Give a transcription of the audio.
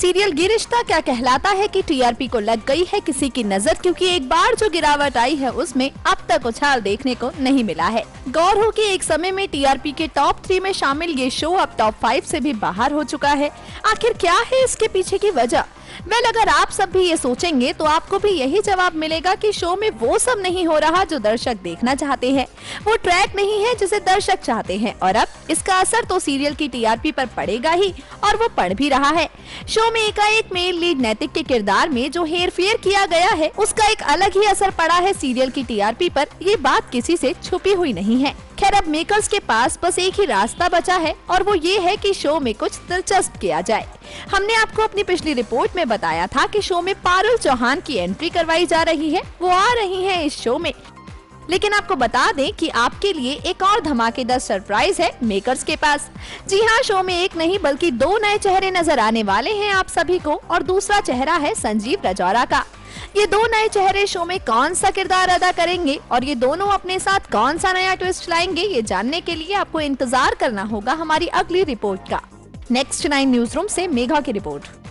Serial ये रिश्ता क्या कहलाता है कि टीआरपी को लग गई है किसी की नजर, क्योंकि एक बार जो गिरावट आई है उसमें अब तक उछाल देखने को नहीं मिला है। गौर हो कि एक समय में टीआरपी के टॉप 3 में शामिल ये शो अब टॉप 5 से भी बाहर हो चुका है। आखिर क्या है इसके पीछे की वजह? अगर आप सब भी ये सोचेंगे तो आपको भी यही जवाब मिलेगा कि शो में वो सब नहीं हो रहा जो दर्शक देखना चाहते हैं, वो ट्रैक नहीं है जिसे दर्शक चाहते हैं, और अब इसका असर तो सीरियल की टीआरपी पर पड़ेगा ही, और वो पड़ भी रहा है। शो में एकाएक मेल लीड नैतिक के किरदार में जो हेरफेर किया गया है उसका एक अलग ही असर पड़ा है सीरियल की टीआरपी पर, ये बात किसी से छुपी हुई नहीं है। खैर, अब मेकर्स के पास बस एक ही रास्ता बचा है, और वो ये है कि शो में कुछ दिलचस्प किया जाए। हमने आपको अपनी पिछली रिपोर्ट में बताया था कि शो में पारुल चौहान की एंट्री करवाई जा रही है, वो आ रही हैं इस शो में। लेकिन आपको बता दें कि आपके लिए एक और धमाकेदार सरप्राइज है मेकर्स के पास। जी हाँ, शो में एक नहीं बल्कि 2 नए चेहरे नजर आने वाले हैं आप सभी को, और दूसरा चेहरा है संजीव रजौरा का। ये 2 नए चेहरे शो में कौन सा किरदार अदा करेंगे और ये दोनों अपने साथ कौन सा नया ट्विस्ट लाएंगे, ये जानने के लिए आपको इंतजार करना होगा हमारी अगली रिपोर्ट का। नेक्स्ट 9 न्यूज रूम से मेघा की रिपोर्ट।